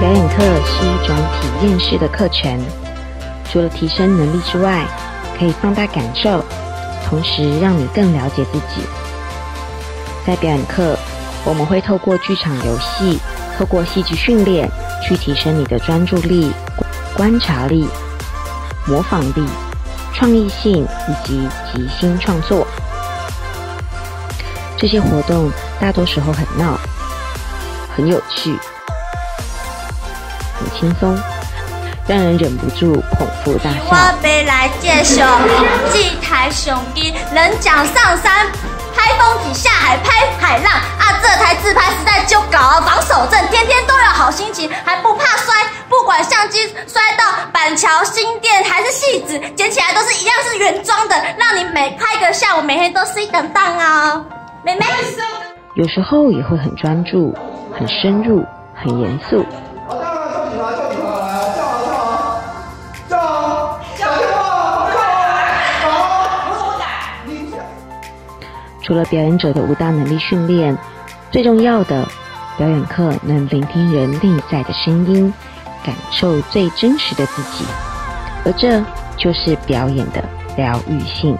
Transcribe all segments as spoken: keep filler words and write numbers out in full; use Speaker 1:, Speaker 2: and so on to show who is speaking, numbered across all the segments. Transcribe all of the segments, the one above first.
Speaker 1: 表演课是一种体验式的课程，除了提升能力之外，可以放大感受，同时让你更了解自己。在表演课，我们会透过剧场游戏，透过戏剧训练，去提升你的专注力、观察力、模仿力、创意性以及即兴创作。这些活动大多时候很闹，很有趣，很轻松，让人忍不住捧腹大笑。
Speaker 2: 我要来介绍祭台雄鸡，人讲上山，拍风景下海，拍海浪啊！这台自拍实在就搞，防守阵天天都有好心情，还不怕摔。不管相机摔到板桥新店还是戏子，捡起来都是一样是原装的，让你每拍个下午，每天都是一等档哦。妹妹，
Speaker 1: 有时候也会很专注、很深入、很严肃。除了表演者的舞蹈能力训练，最重要的，表演课能聆听人内在的声音，感受最真实的自己，而这就是表演的疗愈性。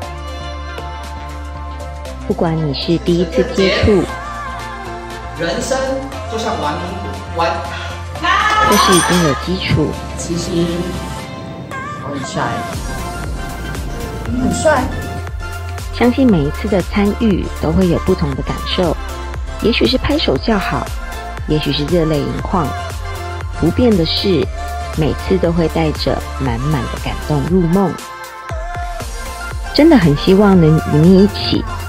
Speaker 1: 不管你是第一次接触，
Speaker 3: 人生就像玩玩，
Speaker 1: 或是已经有基础，
Speaker 3: 其实我很帅，
Speaker 2: 很帅。
Speaker 1: 相信每一次的参与都会有不同的感受，也许是拍手叫好，也许是热泪盈眶。不变的是，每次都会带着满满的感动入梦。真的很希望能与你一起